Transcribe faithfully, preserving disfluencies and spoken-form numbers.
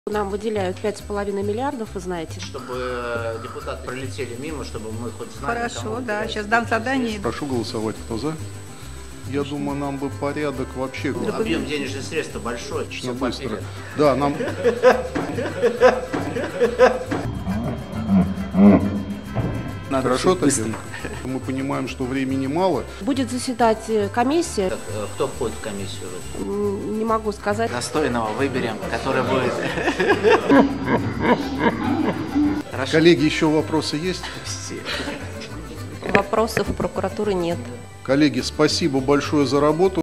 Нам выделяют пять с половиной миллиардов, вы знаете. Чтобы депутаты пролетели мимо, чтобы мы хоть знали. Хорошо, да, сейчас дам задание. Прошу голосовать, кто за. Я думаю, нам бы порядок вообще... Ну, объем денежных средств большой. Очень быстро. Да, нам... Надо Хорошо, быстро. Татьяна? Мы понимаем, что времени мало. Будет заседать комиссия. Так, кто входит в комиссию? М, Не могу сказать. Достойного выберем, который будет. Хорошо. Коллеги, еще вопросы есть? Вопросов у прокуратуры нет. Коллеги, спасибо большое за работу.